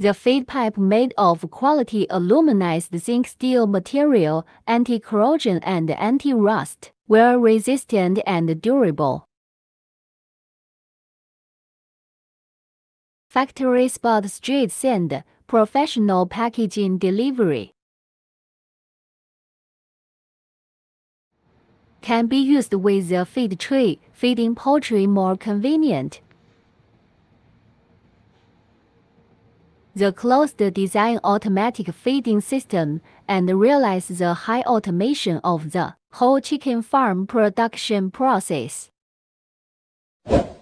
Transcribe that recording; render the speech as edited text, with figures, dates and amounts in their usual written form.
The feed pipe made of quality aluminized zinc steel material, anti-corrosion and anti-rust, wear-resistant and durable. Factory spot street send, professional packaging delivery. Can be used with a feed tray, feeding poultry more convenient. The closed design automatic feeding system and realizes the high automation of the whole chicken farm production process.